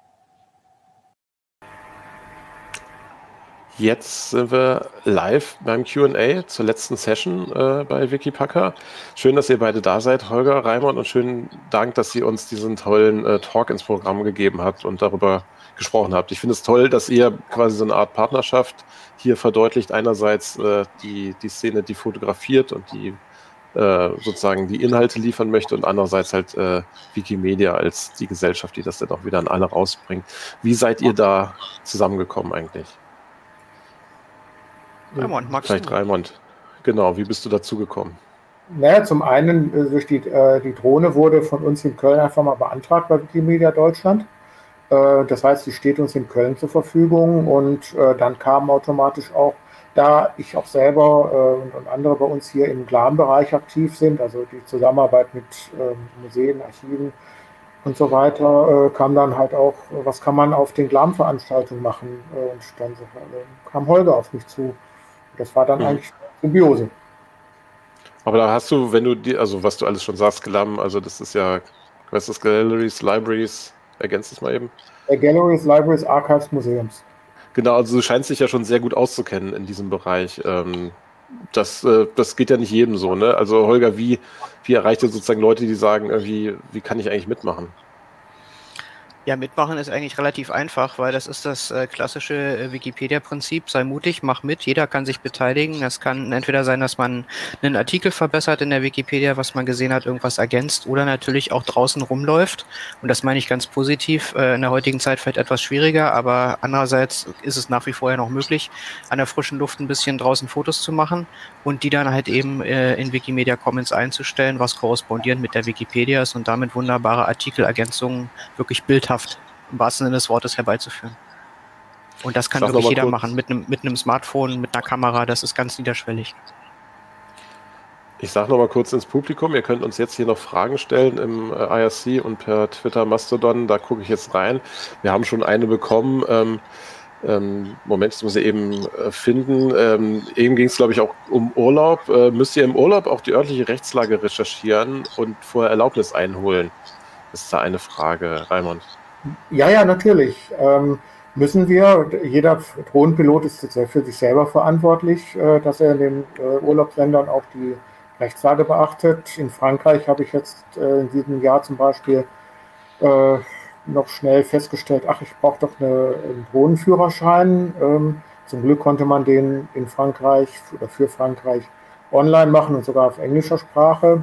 Jetzt sind wir live beim Q&A zur letzten Session bei Wikipacker. Schön, dass ihr beide da seid, Holger, Raimund, und schönen Dank, dass ihr uns diesen tollen Talk ins Programm gegeben habt und darüber gesprochen habt. Ich finde es toll, dass ihr quasi so eine Art Partnerschaft hier verdeutlicht. Einerseits die Szene, die fotografiert und die sozusagen die Inhalte liefern möchte und andererseits halt Wikimedia als die Gesellschaft, die das dann auch wieder an alle rausbringt. Wie seid ihr da zusammengekommen eigentlich? Raimund, magst Vielleicht du? Raimund. Genau, wie bist du dazu gekommen? Naja, zum einen durch die Drohne wurde von uns in Köln einfach mal beantragt bei Wikimedia Deutschland. Das heißt, die steht uns in Köln zur Verfügung und dann kam automatisch auch, da ich auch selber und andere bei uns hier im GLAM-Bereich aktiv sind, also die Zusammenarbeit mit Museen, Archiven und so weiter, kam dann halt auch, was kann man auf den GLAM-Veranstaltungen machen? Und dann kam Holger auf mich zu. Das war dann eigentlich Symbiose. Aber da hast du, wenn du also was du alles schon sagst, GLAM, also das ist ja, was ist das, Galleries, Libraries, ergänzt es mal eben. Galleries, Libraries, Archives, Museums. Genau, also du scheinst dich ja schon sehr gut auszukennen in diesem Bereich. Das geht ja nicht jedem so, ne? Also Holger, wie erreicht ihr sozusagen Leute, die sagen, wie kann ich eigentlich mitmachen? Ja, mitmachen ist eigentlich relativ einfach, weil das ist das klassische Wikipedia-Prinzip. Sei mutig, mach mit, jeder kann sich beteiligen. Das kann entweder sein, dass man einen Artikel verbessert in der Wikipedia, was man gesehen hat, irgendwas ergänzt oder natürlich auch draußen rumläuft. Und das meine ich ganz positiv. In der heutigen Zeit vielleicht etwas schwieriger, aber andererseits ist es nach wie vor ja noch möglich, an der frischen Luft ein bisschen draußen Fotos zu machen und die dann halt eben in Wikimedia Commons einzustellen, was korrespondierend mit der Wikipedia ist und damit wunderbare Artikelergänzungen wirklich bildhaft im wahrsten Sinne des Wortes herbeizuführen. Und das kann wirklich jeder machen, mit einem Smartphone, mit einer Kamera, das ist ganz niederschwellig. Ich sage noch mal kurz ins Publikum, ihr könnt uns jetzt hier noch Fragen stellen im IRC und per Twitter Mastodon, da gucke ich jetzt rein. Wir haben schon eine bekommen. Moment, das muss ich eben finden. Eben ging es, glaube ich, auch um Urlaub. Müsst ihr im Urlaub auch die örtliche Rechtslage recherchieren und vorher Erlaubnis einholen? Das ist da eine Frage, Raimund. Ja, natürlich. Müssen wir. Jeder Drohnenpilot ist jetzt für sich selber verantwortlich, dass er in den Urlaubsländern auch die Rechtslage beachtet. In Frankreich habe ich jetzt in diesem Jahr zum Beispiel noch schnell festgestellt, ich brauche doch einen Drohnenführerschein. Zum Glück konnte man den in Frankreich oder für Frankreich online machen und sogar auf englischer Sprache.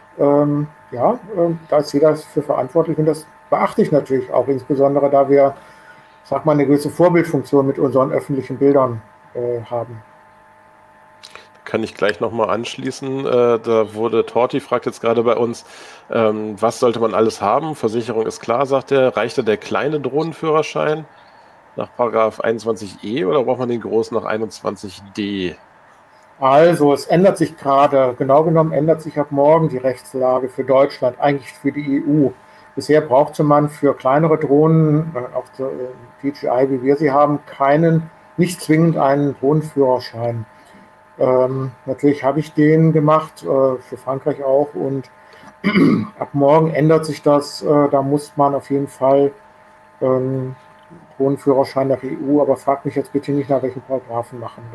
Da ist jeder für verantwortlich und das beachte ich natürlich auch, insbesondere da wir, eine gewisse Vorbildfunktion mit unseren öffentlichen Bildern haben. Kann ich gleich nochmal anschließen. Da wurde Torti, fragt jetzt gerade bei uns, was sollte man alles haben? Versicherung ist klar, sagt er. Reicht da der kleine Drohnenführerschein nach Paragraph 21e oder braucht man den großen nach 21d? Also, es ändert sich gerade, genau genommen ändert sich ab morgen die Rechtslage für Deutschland, eigentlich für die EU. Bisher brauchte man für kleinere Drohnen, auch DJI, wie wir sie haben, nicht zwingend einen Drohnenführerschein. Natürlich habe ich den gemacht, für Frankreich auch, und ab morgen ändert sich das. Da muss man auf jeden Fall Drohnenführerschein nach EU, aber fragt mich jetzt bitte nicht, nach welchen Paragraphen machen.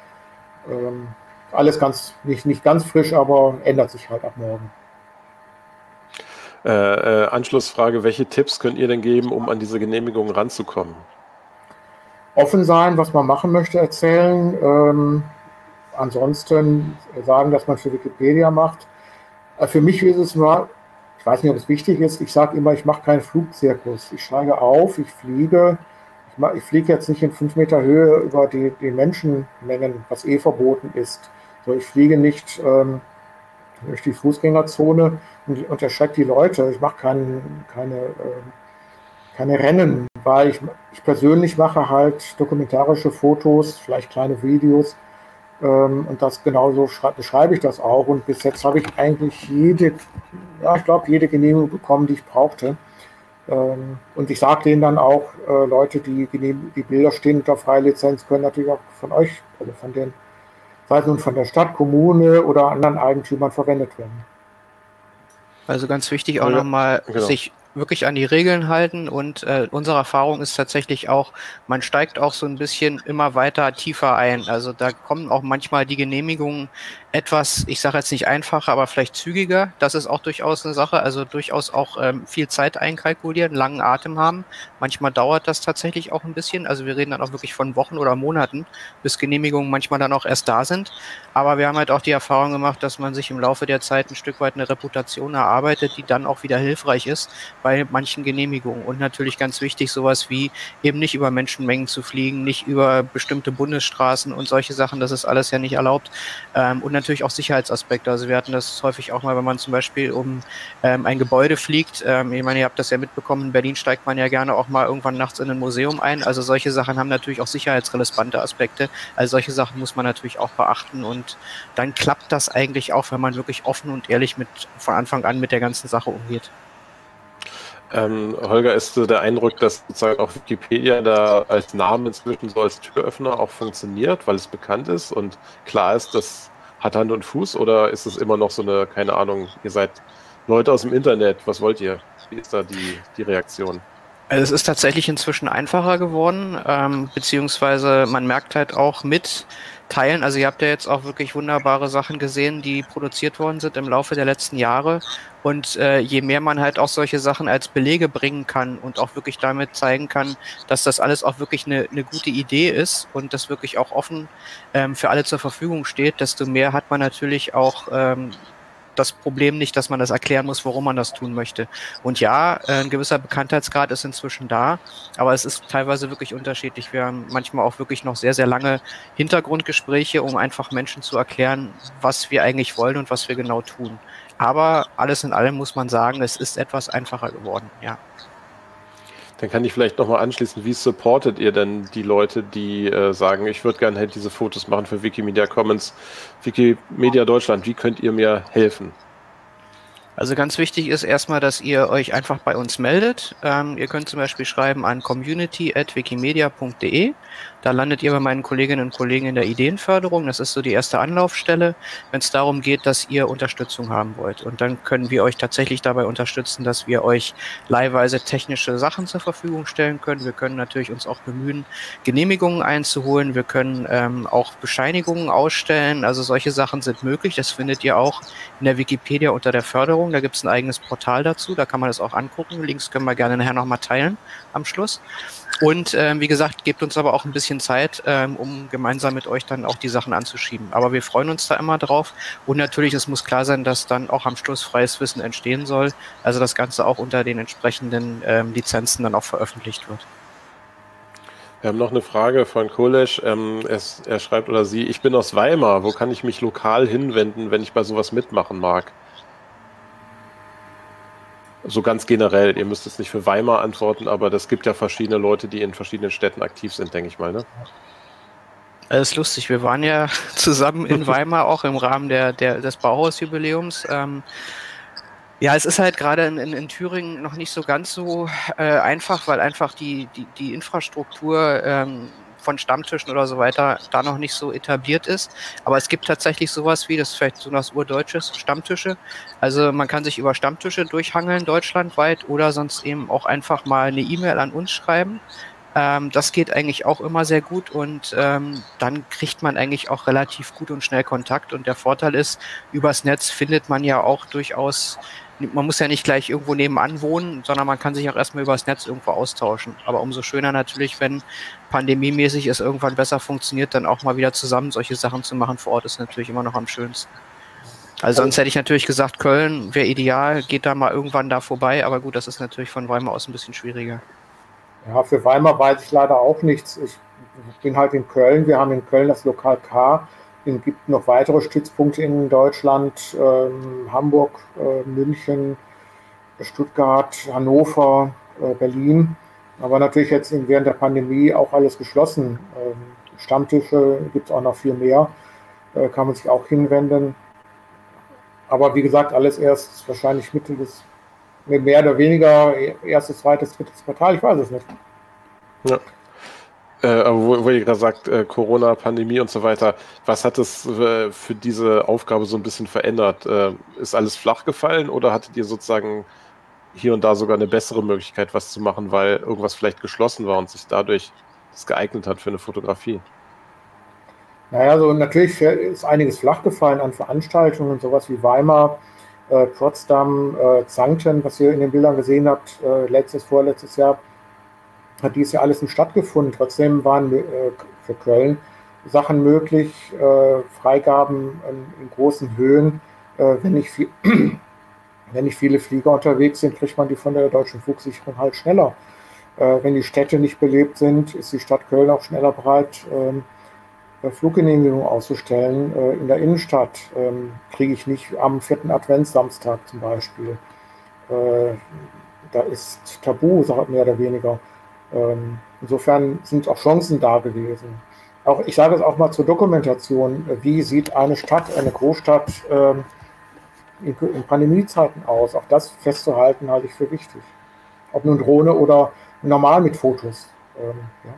Alles nicht ganz frisch, aber ändert sich halt ab morgen. Anschlussfrage, welche Tipps könnt ihr denn geben, um an diese Genehmigungen ranzukommen? Offen sein, was man machen möchte, erzählen. Ansonsten sagen, dass man für Wikipedia macht. Für mich ist es nur, ich weiß nicht, ob es wichtig ist, ich sage immer, ich mache keinen Flugzirkus. Ich steige auf, ich fliege. Ich fliege jetzt nicht in 5 Meter Höhe über die Menschenmengen, was verboten ist. So, ich fliege nicht durch die Fußgängerzone und erschrecke die Leute. Ich mache keine Rennen, weil ich persönlich mache halt dokumentarische Fotos, vielleicht kleine Videos. Und das genauso beschreibe ich das auch. Und bis jetzt habe ich eigentlich jede Genehmigung bekommen, die ich brauchte. Und ich sage denen dann auch, Leute, die Bilder stehen unter Freilizenz, können natürlich auch von euch, also sei es nun von der Stadt, Kommune oder anderen Eigentümern verwendet werden. Also ganz wichtig auch nochmal, sich wirklich an die Regeln halten und unsere Erfahrung ist tatsächlich auch, man steigt auch so ein bisschen immer weiter tiefer ein. Also da kommen auch manchmal die Genehmigungen etwas, ich sage jetzt nicht einfacher, aber vielleicht zügiger. Das ist auch durchaus eine Sache, also durchaus auch viel Zeit einkalkulieren, langen Atem haben. Manchmal dauert das tatsächlich auch ein bisschen, also wir reden dann auch wirklich von Wochen oder Monaten, bis Genehmigungen manchmal dann auch erst da sind. Aber wir haben halt auch die Erfahrung gemacht, dass man sich im Laufe der Zeit ein Stück weit eine Reputation erarbeitet, die dann auch wieder hilfreich ist bei manchen Genehmigungen. Und natürlich ganz wichtig, sowas wie eben nicht über Menschenmengen zu fliegen, nicht über bestimmte Bundesstraßen und solche Sachen, das ist alles ja nicht erlaubt. Und natürlich auch Sicherheitsaspekte. Also wir hatten das häufig auch mal, wenn man zum Beispiel um ein Gebäude fliegt. Ich meine, ihr habt das ja mitbekommen, in Berlin steigt man ja gerne auch mal irgendwann nachts in ein Museum ein. Also solche Sachen haben natürlich auch sicherheitsrelevante Aspekte. Also solche Sachen muss man natürlich auch beachten und dann klappt das eigentlich auch, wenn man wirklich offen und ehrlich von Anfang an mit der ganzen Sache umgeht. Holger, ist so der Eindruck, dass sozusagen auch Wikipedia da als Name inzwischen so als Türöffner auch funktioniert, weil es bekannt ist und klar ist, das hat Hand und Fuß, oder ist es immer noch so eine, keine Ahnung, ihr seid Leute aus dem Internet, was wollt ihr? Wie ist da die Reaktion? Also es ist tatsächlich inzwischen einfacher geworden, beziehungsweise man merkt halt auch teilen. Also ihr habt ja jetzt auch wirklich wunderbare Sachen gesehen, die produziert worden sind im Laufe der letzten Jahre. Und je mehr man halt auch solche Sachen als Belege bringen kann und auch wirklich damit zeigen kann, dass das alles auch wirklich eine gute Idee ist und das wirklich auch offen für alle zur Verfügung steht, desto mehr hat man natürlich auch das Problem nicht, dass man das erklären muss, warum man das tun möchte. Und ja, ein gewisser Bekanntheitsgrad ist inzwischen da, aber es ist teilweise wirklich unterschiedlich. Wir haben manchmal auch wirklich noch sehr, sehr lange Hintergrundgespräche, um einfach Menschen zu erklären, was wir eigentlich wollen und was wir genau tun. Aber alles in allem muss man sagen, es ist etwas einfacher geworden, ja. Dann kann ich vielleicht nochmal anschließen, wie supportet ihr denn die Leute, die sagen, ich würde gerne halt diese Fotos machen für Wikimedia Commons, Wikimedia Deutschland, wie könnt ihr mir helfen? Also ganz wichtig ist erstmal, dass ihr euch einfach bei uns meldet. Ihr könnt zum Beispiel schreiben an community@wikimedia.de. Da landet ihr bei meinen Kolleginnen und Kollegen in der Ideenförderung. Das ist so die erste Anlaufstelle, wenn es darum geht, dass ihr Unterstützung haben wollt. Und dann können wir euch tatsächlich dabei unterstützen, dass wir euch leihweise technische Sachen zur Verfügung stellen können. Wir können natürlich uns auch bemühen, Genehmigungen einzuholen. Wir können auch Bescheinigungen ausstellen. Also solche Sachen sind möglich. Das findet ihr auch in der Wikipedia unter der Förderung. Da gibt es ein eigenes Portal dazu. Da kann man das auch angucken. Links können wir gerne nachher nochmal teilen am Schluss. Und wie gesagt, gebt uns aber auch ein bisschen Zeit, um gemeinsam mit euch dann auch die Sachen anzuschieben. Aber wir freuen uns da immer drauf. Und natürlich, es muss klar sein, dass dann auch am Schluss freies Wissen entstehen soll. Also das Ganze auch unter den entsprechenden Lizenzen dann auch veröffentlicht wird. Wir haben noch eine Frage von Kolesch. Er schreibt oder sie, ich bin aus Weimar. Wo kann ich mich lokal hinwenden, wenn ich bei sowas mitmachen mag? So ganz generell, ihr müsst jetzt nicht für Weimar antworten, aber das gibt ja verschiedene Leute, die in verschiedenen Städten aktiv sind, denke ich mal, ne? Das ist lustig, wir waren ja zusammen in Weimar, auch im Rahmen des Bauhausjubiläums. Ja, es ist halt gerade in Thüringen noch nicht so ganz so einfach, weil einfach die Infrastruktur von Stammtischen oder so weiter da noch nicht so etabliert ist. Aber es gibt tatsächlich sowas wie, das ist vielleicht so was Urdeutsches, Stammtische. Also man kann sich über Stammtische durchhangeln deutschlandweit oder sonst eben auch einfach mal eine E-Mail an uns schreiben. Das geht eigentlich auch immer sehr gut und dann kriegt man eigentlich auch relativ gut und schnell Kontakt. Und der Vorteil ist, übers Netz findet man ja auch durchaus, man muss ja nicht gleich irgendwo nebenan wohnen, sondern man kann sich auch erstmal übers Netz irgendwo austauschen. Aber umso schöner natürlich, wenn pandemiemäßig es irgendwann besser funktioniert, dann auch mal wieder zusammen solche Sachen zu machen vor Ort, ist natürlich immer noch am schönsten. Also sonst hätte ich natürlich gesagt, Köln wäre ideal, geht da mal irgendwann da vorbei, aber gut, das ist natürlich von Weimar aus ein bisschen schwieriger. Ja, für Weimar weiß ich leider auch nichts. Ich bin halt in Köln. Wir haben in Köln das Lokal K. Es gibt noch weitere Stützpunkte in Deutschland, Hamburg, München, Stuttgart, Hannover, Berlin. Aber natürlich jetzt während der Pandemie auch alles geschlossen. Stammtische gibt es auch noch viel mehr. Kann man sich auch hinwenden. Aber wie gesagt, alles erst wahrscheinlich Mitte des, mehr oder weniger erstes, zweites, drittes Quartal, ich weiß es nicht. Ja. Aber wo ihr gerade sagt, Corona, Pandemie und so weiter, was hat es für diese Aufgabe so ein bisschen verändert? Ist alles flach gefallen oder hattet ihr sozusagen hier und da sogar eine bessere Möglichkeit, was zu machen, weil irgendwas vielleicht geschlossen war und sich dadurch das geeignet hat für eine Fotografie? Naja, also natürlich ist einiges flach gefallen an Veranstaltungen, sowas wie Weimar, Potsdam, Xanten, was ihr in den Bildern gesehen habt, vorletztes Jahr, hat dies ja alles nicht stattgefunden. Trotzdem waren für Köln Sachen möglich, Freigaben in großen Höhen. Wenn nicht viele Flieger unterwegs sind, kriegt man die von der Deutschen Flugsicherung halt schneller. Wenn die Städte nicht belebt sind, ist die Stadt Köln auch schneller bereit, Fluggenehmigung auszustellen. In der Innenstadt kriege ich nicht am 4. Adventssamstag zum Beispiel. Da ist Tabu, mehr oder weniger. Insofern sind auch Chancen da gewesen. Auch, ich sage es auch mal zur Dokumentation, wie sieht eine Stadt, eine Großstadt in Pandemiezeiten aus? Auch das festzuhalten, halte ich für wichtig. Ob nun Drohne oder normal mit Fotos. Ja.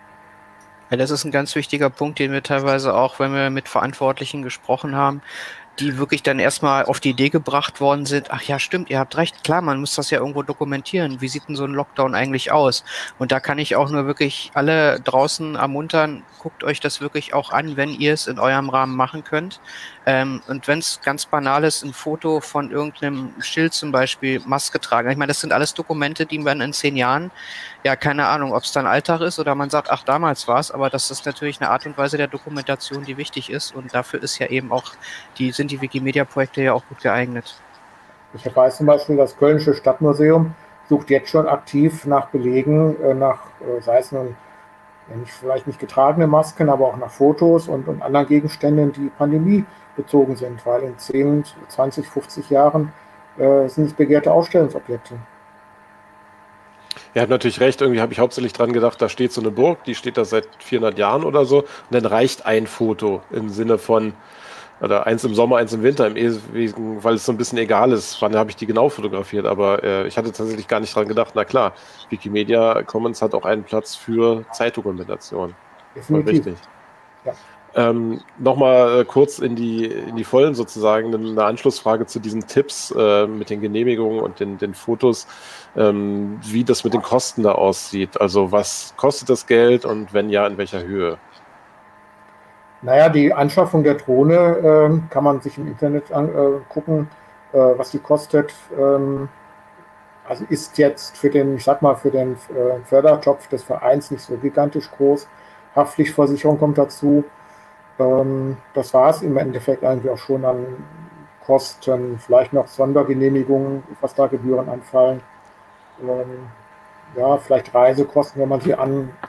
Ja, das ist ein ganz wichtiger Punkt, den wir teilweise auch, wenn wir mit Verantwortlichen gesprochen haben, die wirklich dann erstmal auf die Idee gebracht worden sind, ach ja, stimmt, ihr habt recht, klar, man muss das ja irgendwo dokumentieren. Wie sieht denn so ein Lockdown eigentlich aus? Und da kann ich auch nur wirklich alle draußen ermuntern, guckt euch das wirklich auch an, wenn ihr es in eurem Rahmen machen könnt. Und wenn es ganz banal ist, ein Foto von irgendeinem Schild zum Beispiel, Maske tragen. Ich meine, das sind alles Dokumente, die man in 10 Jahren, ja, keine Ahnung, ob es dann Alltag ist oder man sagt, ach, damals war es, aber das ist natürlich eine Art und Weise der Dokumentation, die wichtig ist. Und dafür ist ja eben auch sind die Wikimedia-Projekte ja auch gut geeignet. Ich weiß zum Beispiel, das Kölnische Stadtmuseum sucht jetzt schon aktiv nach Belegen, sei es nun vielleicht nicht getragene Masken, aber auch nach Fotos und anderen Gegenständen, die pandemiebezogen sind, weil in 10, 20, 50 Jahren sind es begehrte Ausstellungsobjekte. Ihr habt natürlich recht, irgendwie habe ich hauptsächlich dran gedacht, da steht so eine Burg, die steht da seit 400 Jahren oder so, und dann reicht ein Foto im Sinne von, oder eins im Sommer, eins im Winter, im Wesen, weil es so ein bisschen egal ist, wann habe ich die genau fotografiert, aber ich hatte tatsächlich gar nicht dran gedacht, na klar, Wikimedia Commons hat auch einen Platz für Zeitdokumentation. Voll richtig. Ja. Nochmal kurz in die Vollen sozusagen, eine Anschlussfrage zu diesen Tipps mit den Genehmigungen und den Fotos, wie das mit den Kosten da aussieht. Also was kostet das Geld und wenn ja, in welcher Höhe? Naja, die Anschaffung der Drohne kann man sich im Internet angucken, was die kostet. Also ist jetzt für den Fördertopf des Vereins nicht so gigantisch groß. Haftpflichtversicherung kommt dazu. Das war es im Endeffekt eigentlich auch schon an Kosten. Vielleicht noch Sondergenehmigungen, was da Gebühren anfallen. Ja, vielleicht Reisekosten, wenn man sie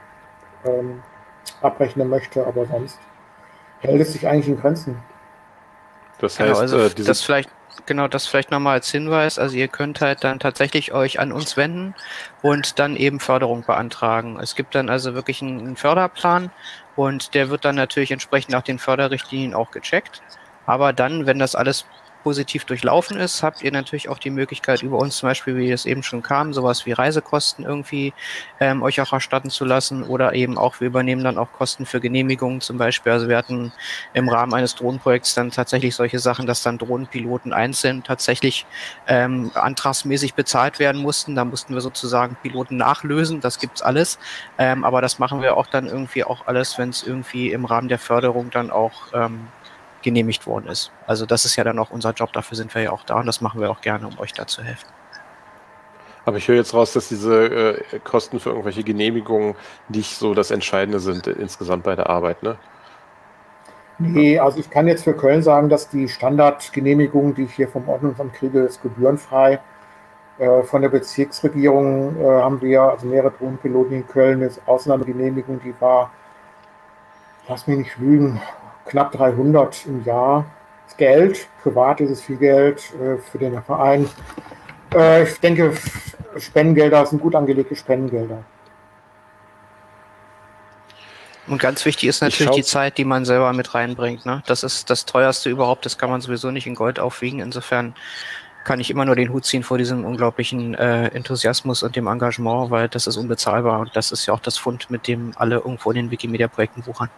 abrechnen möchte, aber sonst hält es sich eigentlich in Grenzen. Das heißt, genau, also das vielleicht nochmal als Hinweis, also ihr könnt halt dann tatsächlich euch an uns wenden und dann eben Förderung beantragen. Es gibt dann also wirklich einen Förderplan und der wird dann natürlich entsprechend nach den Förderrichtlinien auch gecheckt. Aber dann, wenn das alles positiv durchlaufen ist, habt ihr natürlich auch die Möglichkeit, über uns zum Beispiel, wie es eben schon kam, sowas wie Reisekosten irgendwie euch auch erstatten zu lassen oder eben auch, wir übernehmen dann auch Kosten für Genehmigungen zum Beispiel. Also wir hatten im Rahmen eines Drohnenprojekts dann tatsächlich solche Sachen, dass dann Drohnenpiloten einzeln tatsächlich antragsmäßig bezahlt werden mussten. Da mussten wir sozusagen Piloten nachlösen, das gibt's alles. Aber das machen wir auch dann irgendwie auch alles, wenn es irgendwie im Rahmen der Förderung dann auch genehmigt worden ist. Also das ist ja dann auch unser Job, dafür sind wir ja auch da und das machen wir auch gerne, um euch da zu helfen. Aber ich höre jetzt raus, dass diese Kosten für irgendwelche Genehmigungen nicht so das Entscheidende sind insgesamt bei der Arbeit, ne? Nee, also ich kann jetzt für Köln sagen, dass die Standardgenehmigung, die ich hier vom Ordnungsamt kriege, ist gebührenfrei. Von der Bezirksregierung haben wir also mehrere Drohnenpiloten in Köln. Das Ausnahmegenehmigung, die war, lass mich nicht lügen, knapp 300 im Jahr. Das Geld, privat ist es viel Geld, für den Verein. Ich denke, Spendengelder sind gut angelegte Spendengelder. Und ganz wichtig ist natürlich die Zeit, die man selber mit reinbringt. Ne? Das ist das Teuerste überhaupt, das kann man sowieso nicht in Gold aufwiegen. Insofern kann ich immer nur den Hut ziehen vor diesem unglaublichen Enthusiasmus und dem Engagement, weil das ist unbezahlbar und das ist ja auch das Fund, mit dem alle irgendwo in den Wikimedia-Projekten wuchern.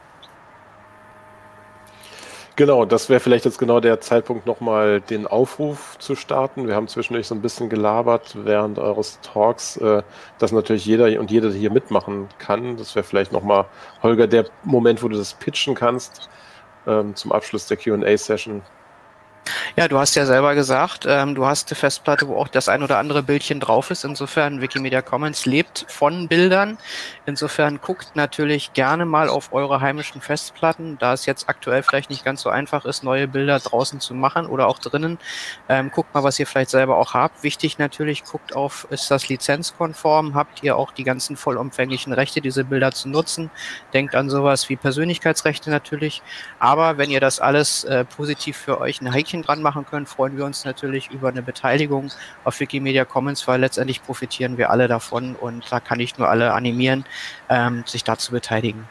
Genau, das wäre vielleicht jetzt genau der Zeitpunkt, nochmal den Aufruf zu starten. Wir haben zwischendurch so ein bisschen gelabert während eures Talks, dass natürlich jeder und jede hier mitmachen kann. Das wäre vielleicht nochmal, Holger, der Moment, wo du das pitchen kannst, zum Abschluss der Q&A-Session. Ja, du hast ja selber gesagt, du hast eine Festplatte, wo auch das ein oder andere Bildchen drauf ist. Insofern, Wikimedia Commons lebt von Bildern. Insofern guckt natürlich gerne mal auf eure heimischen Festplatten, da es jetzt aktuell vielleicht nicht ganz so einfach ist, neue Bilder draußen zu machen oder auch drinnen. Guckt mal, was ihr vielleicht selber auch habt. Wichtig natürlich, guckt auf, ist das lizenzkonform? Habt ihr auch die ganzen vollumfänglichen Rechte, diese Bilder zu nutzen? Denkt an sowas wie Persönlichkeitsrechte natürlich. Aber wenn ihr das alles positiv für euch ein Häkchen dran machen können, freuen wir uns natürlich über eine Beteiligung auf Wikimedia Commons, weil letztendlich profitieren wir alle davon und da kann ich nur alle animieren, sich da zu beteiligen.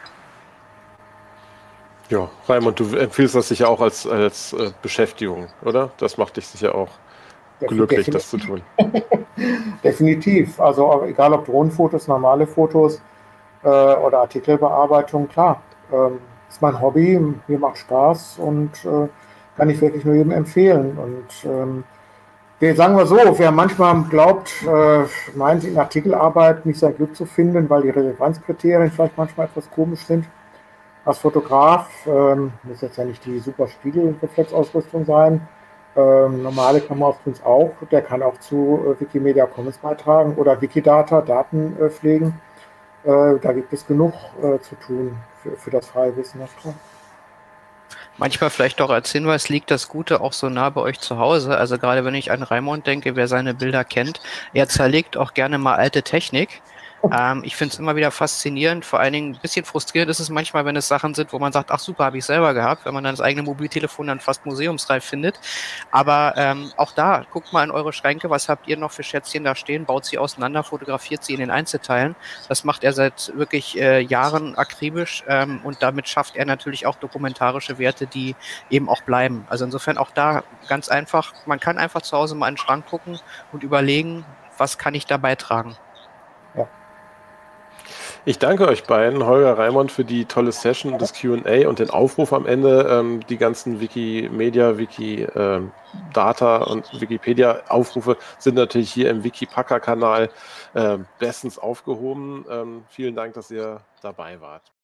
Ja, Raimund, du empfiehlst das sicher auch als Beschäftigung, oder? Das macht dich sicher auch glücklich, das zu tun. Definitiv. Also egal ob Drohnenfotos, normale Fotos oder Artikelbearbeitung, klar. Ist mein Hobby, mir macht Spaß und kann ich wirklich nur jedem empfehlen. Und sagen wir so, wer manchmal glaubt, meint in Artikelarbeit nicht sein Glück zu finden, weil die Relevanzkriterien vielleicht manchmal etwas komisch sind. Als Fotograf muss jetzt ja nicht die super Spiegelreflexausrüstung sein. Normale Kameras auch. Der kann auch zu Wikimedia Commons beitragen oder Wikidata, Daten pflegen. Da gibt es genug zu tun für das freie Wissen. Manchmal vielleicht auch als Hinweis, liegt das Gute auch so nah bei euch zu Hause. Also gerade wenn ich an Raimund denke, wer seine Bilder kennt, er zerlegt auch gerne mal alte Technik. Ich finde es immer wieder faszinierend, vor allen Dingen ein bisschen frustrierend ist es manchmal, wenn es Sachen sind, wo man sagt, ach super, habe ich selber gehabt, wenn man dann das eigene Mobiltelefon dann fast museumsreif findet. Aber auch da, guckt mal in eure Schränke, was habt ihr noch für Schätzchen da stehen, baut sie auseinander, fotografiert sie in den Einzelteilen. Das macht er seit wirklich Jahren akribisch und damit schafft er natürlich auch dokumentarische Werte, die eben auch bleiben. Also insofern auch da ganz einfach, man kann einfach zu Hause mal in den Schrank gucken und überlegen, was kann ich da beitragen. Ja. Ich danke euch beiden, Holger, Raimund, für die tolle Session, das Q&A und den Aufruf am Ende. Die ganzen Wikimedia, Wikidata und Wikipedia-Aufrufe sind natürlich hier im Wikipacker-Kanal bestens aufgehoben. Vielen Dank, dass ihr dabei wart.